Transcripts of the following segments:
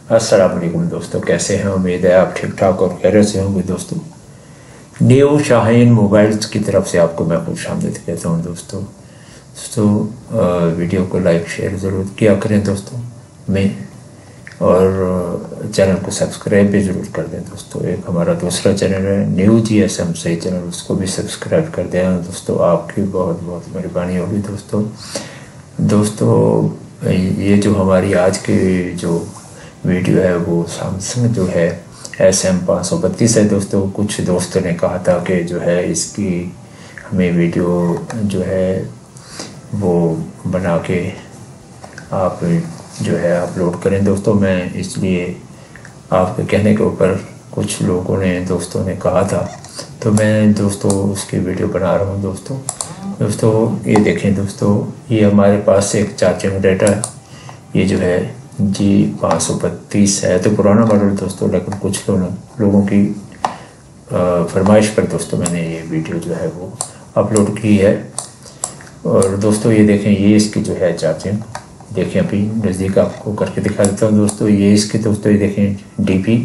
अस्सलाम वालेकुम दोस्तों, कैसे हैं? उम्मीद है आप ठीक ठाक और खैरियत से होंगे दोस्तों। न्यू शाहीन मोबाइल्स की तरफ से आपको मैं खुशामदीद कहता हूं दोस्तों। वीडियो को लाइक शेयर ज़रूर किया करें दोस्तों में, और चैनल को सब्सक्राइब भी ज़रूर कर दें दोस्तों। एक हमारा दूसरा चैनल है न्यू GSM सही चैनल, उसको भी सब्सक्राइब कर दें दोस्तों। आपकी बहुत बहुत मेहरबानी होगी दोस्तों। ये जो हमारी आज की जो वीडियो है वो सैमसंग जो है SM532 है दोस्तों। कुछ दोस्तों ने कहा था कि जो है इसकी हमें वीडियो जो है वो बना के आप जो है अपलोड करें दोस्तों। मैं इसलिए आपके कहने के ऊपर कुछ लोगों ने दोस्तों ने कहा था, तो मैं दोस्तों उसकी वीडियो बना रहा हूँ दोस्तों। ये देखें दोस्तों, ये हमारे पास एक चार्जिंग डेटा है। ये जो है G532 है, तो पुराना मॉडल दोस्तों, लेकिन कुछ लोगों की फरमाइश पर दोस्तों मैंने ये वीडियो जो है वो अपलोड की है। और दोस्तों ये देखें, ये इसकी जो है चार्जिंग देखें, अभी नज़दीक आपको करके दिखा देता हूँ दोस्तों। ये इसके दोस्तों ये देखें DP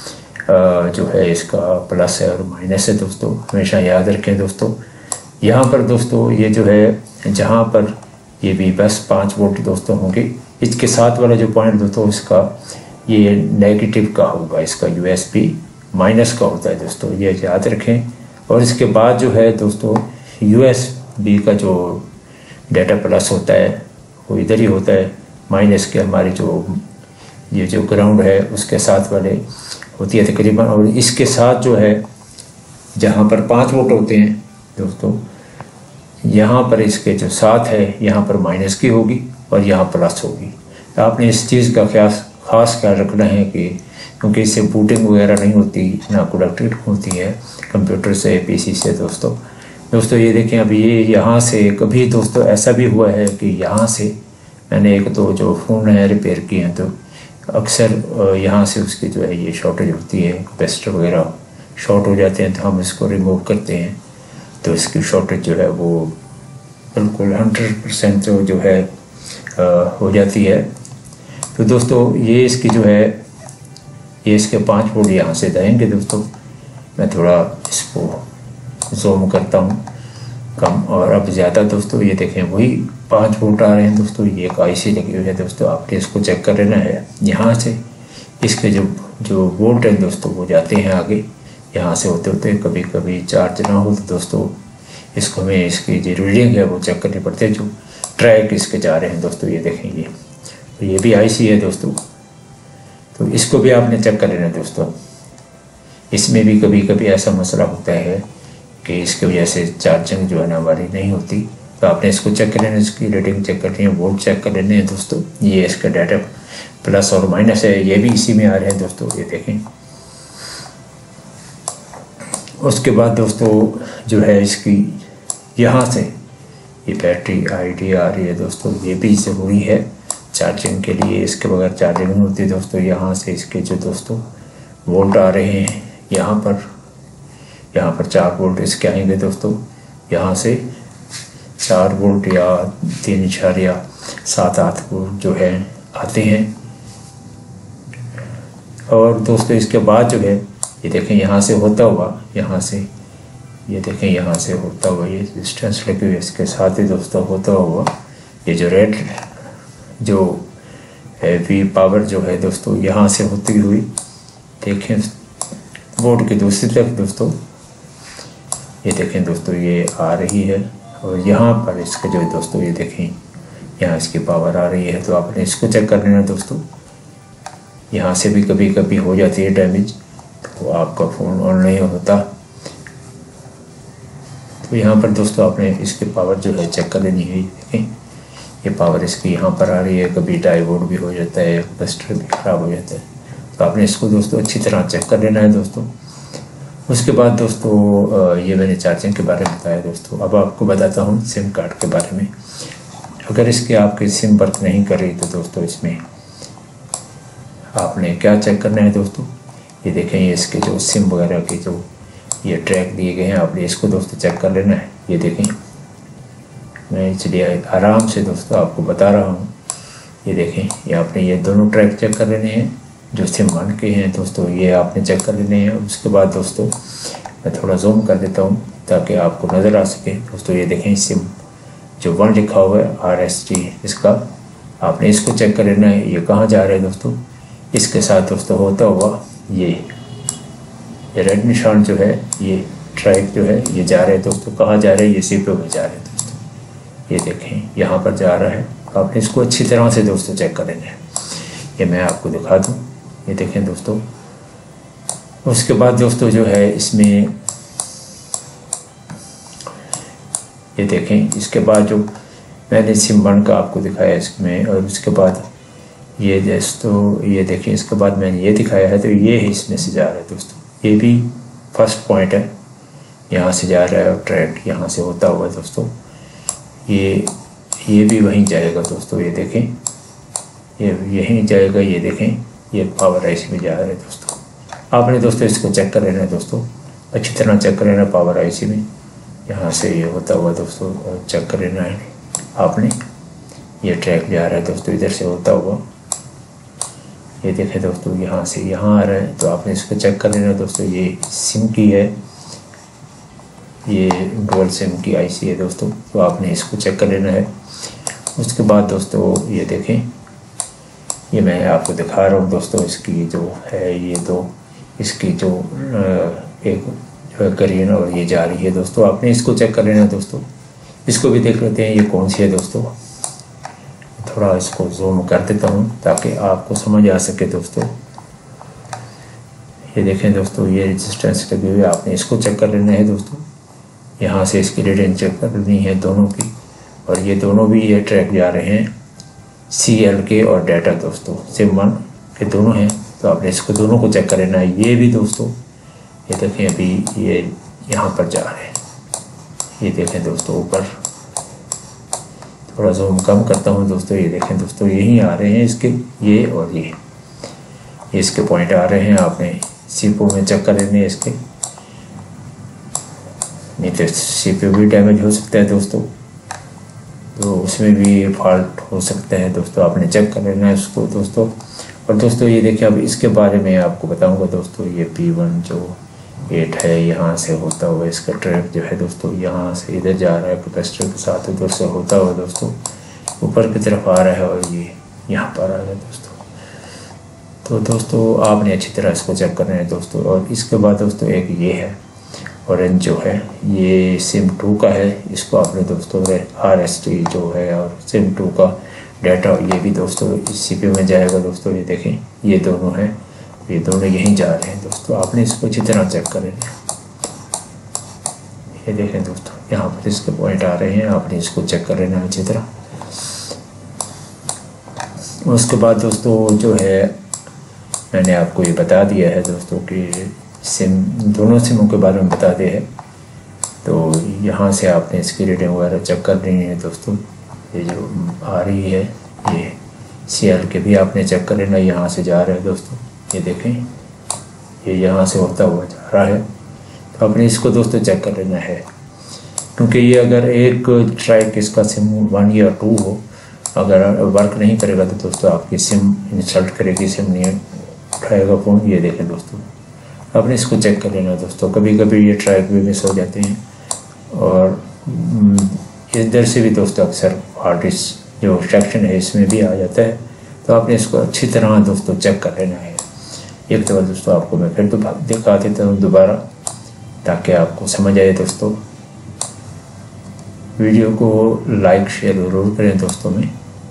जो है इसका प्लस है और माइनस है दोस्तों, हमेशा याद रखें दोस्तों। यहाँ पर दोस्तों ये जो है जहाँ पर ये भी बस 5 वोल्ट दोस्तों होंगे। इसके साथ वाला जो पॉइंट दोस्तों इसका ये नेगेटिव का होगा, इसका USB माइनस का होता है दोस्तों, ये याद रखें। और इसके बाद जो है दोस्तों USB का जो डेटा प्लस होता है वो इधर ही होता है। माइनस के हमारी ये जो ग्राउंड है उसके साथ वाले होती है तकरीबन। और इसके साथ जो है जहाँ पर 5 वोल्ट होते हैं दोस्तों, यहाँ पर इसके जो साथ है यहाँ पर माइनस की होगी और यहाँ प्लस होगी। तो आपने इस चीज़ का ख़ास ख्याल रखना है कि क्योंकि इससे बूटिंग वगैरह नहीं होती, ना कनेक्टेड होती है कंप्यूटर से PC से दोस्तों। ये देखें, अभी ये यहाँ से कभी दोस्तों ऐसा भी हुआ है कि यहाँ से मैंने एक तो जो फ़ोन है रिपेयर किए हैं, तो अक्सर यहाँ से उसकी जो है ये शॉर्टेज होती है, कैपेसिटर वगैरह शॉर्ट हो जाते हैं, तो हम इसको रिमूव करते हैं तो इसकी शॉर्टेज जो है वो बिल्कुल 100% जो है हो जाती है। तो दोस्तों ये इसकी जो है ये इसके 5 वोल्ट यहाँ से जाएंगे दोस्तों। मैं थोड़ा इसको ज़ूम करता हूँ कम और अब ज़्यादा दोस्तों। ये देखें वही 5 वोल्ट आ रहे हैं दोस्तों। ये एक IC लगी हुई है दोस्तों, आपने इसको चेक कर लेना है। यहाँ से इसके जो वोल्ट हैं दोस्तों वो जाते हैं आगे, यहाँ से होते होते कभी कभी चार्ज ना हो तो दोस्तों इसको हमें इसकी जो रीडिंग है वो चेक करनी पड़ती है, जो ट्रैक इसके जा रहे हैं दोस्तों। ये देखेंगे तो ये भी IC है दोस्तों, तो इसको भी आपने चेक कर लेना दोस्तों। इसमें भी कभी कभी ऐसा मसला होता है कि इसकी वजह से चार्जिंग जो है ना हमारी नहीं होती, तो आपने इसको चेक कर लेना, इसकी रीडिंग चेक करनी है, वोल्ट चेक कर लेने हैं दोस्तों। ये इसका डाटा प्लस और माइनस है, ये भी इसी में आ रहे हैं दोस्तों, ये देखें। उसके बाद दोस्तों जो है इसकी यहाँ से ये बैटरी ID आ रही है दोस्तों, ये भी ज़रूरी है चार्जिंग के लिए, इसके बगैर चार्जिंग नहीं होती दोस्तों। यहाँ से इसके जो दोस्तों वोल्ट आ रहे हैं यहाँ पर 4 वोल्ट इसके आएंगे दोस्तों। यहाँ से 4 वोल्ट या 3.78 वोल्ट जो है आते हैं। और दोस्तों इसके बाद जो है ये देखें यहाँ से होता हुआ, यहाँ से ये देखें यहाँ से होता हुआ ये डिस्टेंस लगी हुई, इसके साथ ही दोस्तों होता हुआ ये जो रेड जो हैवी पावर जो है दोस्तों यहाँ से होती हुई देखें बोर्ड की दूसरी तरफ दोस्तों, ये देखें दोस्तों ये आ रही है। और यहाँ पर इसके जो दोस्तों ये देखें यहाँ इसकी पावर आ रही है, तो आपने इसको चेक कर लेना दोस्तों। यहाँ से भी कभी कभी हो जाती है डैमेज, तो आपका फ़ोन ऑन नहीं होता, तो यहाँ पर दोस्तों आपने इसकी पावर जो है चेक कर लेनी है। देखें ये पावर इसकी यहाँ पर आ रही है, कभी डायोड भी हो जाता है, कैपेसिटर भी ख़राब हो जाता है, तो आपने इसको दोस्तों अच्छी तरह चेक कर लेना है दोस्तों। उसके बाद दोस्तों ये मैंने चार्जिंग के बारे में बताया दोस्तों। अब आपको बताता हूँ सिम कार्ड के बारे में। अगर इसकी आपकी सिम वर्क नहीं कर रही तो दोस्तों इसमें आपने क्या चेक करना है दोस्तों। ये देखें ये इसके जो सिम वगैरह के जो ये ट्रैक दिए गए हैं, आपने इसको दोस्तों चेक कर लेना है। ये देखें मैं इसलिए आराम से दोस्तों आपको बता रहा हूँ। ये देखें ये आपने ये दोनों ट्रैक चेक कर लेने हैं, जो सिम 1 के हैं दोस्तों, ये आपने चेक कर लेने हैं। उसके बाद दोस्तों मैं थोड़ा जूम कर देता हूँ ताकि आपको नज़र आ सके। दोस्तों ये देखें, सिम जो 1 लिखा हुआ है RST, इसका आपने इसको चेक कर लेना है। ये कहाँ जा रहा है दोस्तों, इसके साथ दोस्तों होता हुआ ये रेड निशान जो है, ये ट्रैक जो है ये जा रहा है दोस्तों। कहाँ जा रहा है, ये CPU में जा रहा है दोस्तों। ये देखें यहाँ पर जा रहा है। आपने इसको अच्छी तरह से दोस्तों चेक कर लेना है। ये मैं आपको दिखा दूँ, ये देखें दोस्तों। उसके बाद दोस्तों जो है इसमें ये देखें, इसके बाद जो मैंने सिम 1 का आपको दिखाया इसमें, और उसके बाद ये दोस्तों ये देखें, इसके बाद मैंने ये दिखाया है तो ये है इसमें से जा रहा है दोस्तों। ये भी फर्स्ट पॉइंट है, यहाँ से जा रहा है और ट्रैक यहाँ से होता हुआ दोस्तों ये भी वहीं जाएगा दोस्तों। ये देखें, ये यहीं जाएगा। ये देखें, ये पावर IC में जा रहा है दोस्तों। आपने दोस्तों इसको चेक कर लेना है दोस्तों, अच्छी तरह चेक कर लेना पावर IC में। यहाँ से ये होता हुआ दोस्तों चेक कर लेना है आपने। ये ट्रैक जा रहा है दोस्तों इधर से होता हुआ। ये देखें दोस्तों, यहाँ से यहाँ आ रहा है तो आपने इसको चेक कर लेना दोस्तों। ये सिम की है, ये डुअल सिम की IC है दोस्तों, तो आपने इसको चेक कर लेना है। उसके बाद दोस्तों ये देखें, ये मैं आपको दिखा रहा हूँ दोस्तों, इसकी जो है ये दो, इसकी जो एक जो है ग्रीन और ये जा रही है दोस्तों। आपने इसको चेक कर लेना दोस्तों। इसको भी देख लेते हैं ये कौन सी है दोस्तों। थोड़ा इसको जूम कर देता हूँ ताकि आपको समझ आ सके दोस्तों। ये देखें दोस्तों, ये रेजिस्टेंस लगी हुई है, आपने इसको चेक कर लेना है दोस्तों। यहाँ से इसकी रीडिंग चेक करनी है दोनों की, और ये दोनों भी ये ट्रैक जा रहे हैं CLK और डाटा दोस्तों। सिम 1 के दोनों हैं तो आपने इसको दोनों को चेक कर लेना है। ये भी दोस्तों ये देखें, अभी ये यहाँ पर जा रहे हैं। ये देखें दोस्तों, ऊपर थोड़ा जूम कम करता हूँ दोस्तों। ये देखें दोस्तों, यहीं आ रहे हैं इसके, ये और ये इसके पॉइंट आ रहे हैं। आपने CPU में चेक कर लेने इसके, नहीं तो CPU भी डैमेज हो सकता है दोस्तों, तो उसमें भी फॉल्ट हो सकता है दोस्तों। आपने चेक कर लेना है उसको दोस्तों। और दोस्तों ये देखिए, अब इसके बारे में आपको बताऊंगा दोस्तों। ये P1 जो 8 है, यहाँ से होता हुआ इसका ट्रैक जो है दोस्तों, यहाँ से इधर जा रहा है कैपेसिटर के साथ, उधर से होता हुआ दोस्तों ऊपर की तरफ आ रहा है, और ये यहाँ पर आ रहा है दोस्तों। तो दोस्तों आपने अच्छी तरह इसको चेक करना है दोस्तों। और इसके बाद दोस्तों एक ये है ऑरेंज जो है, ये सिम 2 का है। इसको आपने दोस्तों RST जो है और सिम 2 का डाटा, ये भी दोस्तों CPU में जाएगा दोस्तों। ये देखें, ये दोनों हैं, ये दोनों यहीं जा रहे हैं दोस्तों। आपने इसको अच्छी तरह चेक कर लेना है। ये देखें दोस्तों, यहाँ पर इसके पॉइंट आ रहे हैं, आपने इसको चेक कर लेना अच्छी तरह। उसके बाद दोस्तों जो है मैंने आपको ये बता दिया है दोस्तों कि सिम, दोनों सिमों के बारे में बता दिया है। तो यहाँ से आपने इसकी रीडिंग वगैरह चेक कर लेनी है दोस्तों। ये जो आ रही है ये CLK भी आपने चेक कर लेना, यहाँ से जा रहा है दोस्तों। ये देखें, ये यहाँ से होता हुआ जा रहा है, तो आपने इसको दोस्तों चेक कर लेना है। क्योंकि ये अगर एक ट्रैक इसका सिम 1 या 2 हो, अगर वर्क नहीं करेगा तो दोस्तों आपकी सिम इंसल्ट करेगी, सिम नहीं उठाएगा फ़ोन। ये देखें दोस्तों, आपने इसको चेक कर लेना दोस्तों। कभी कभी ये ट्रैक भी मिस हो जाते हैं, और इधर से भी दोस्तों अक्सर आर्टिस्ट जो सेक्शन है इसमें भी आ जाता है। तो आपने इसको अच्छी तरह दोस्तों चेक कर लेना है। एक दफ़ा दोस्तों आपको मैं फिर दिखा देता हूँ दोबारा, ताकि आपको समझ आए दोस्तों। वीडियो को लाइक शेयर ज़रूर करें दोस्तों में।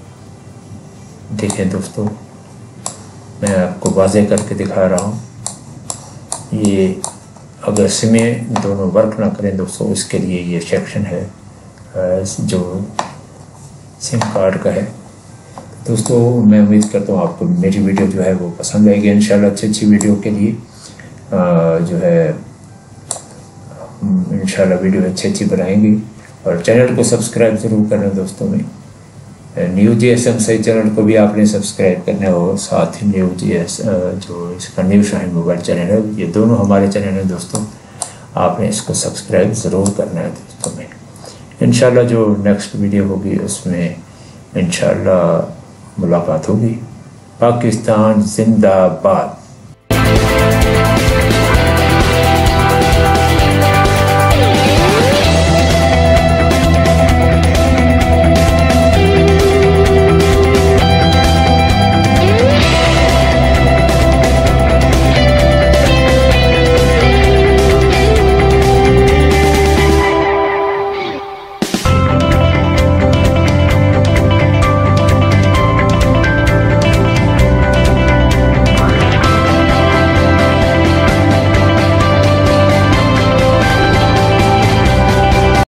देखें दोस्तों, मैं आपको वाज़े करके दिखा रहा हूँ। ये अगर सिमें दोनों वर्क ना करें दोस्तों, उसके लिए ये सेक्शन है जो सिम कार्ड का है दोस्तों। मैं उम्मीद करता हूँ आपको मेरी वीडियो जो है वो पसंद आएगी इंशाल्लाह। अच्छी वीडियो के लिए जो है इंशाल्लाह वीडियो अच्छी बनाएंगी। और चैनल को सब्सक्राइब ज़रूर करना दोस्तों में। न्यू GSM चैनल को भी आपने सब्सक्राइब करना है, और साथ ही न्यू GS जो इसका न्यू शाहीन मोबाइल चैनल है, ये दोनों हमारे चैनल हैं दोस्तों। आपने इसको सब्सक्राइब ज़रूर करना है दोस्तों में। इंशाल्लाह जो नेक्स्ट वीडियो होगी उसमें इंशाल्लाह मुलाकात होगी। पाकिस्तान जिंदाबाद।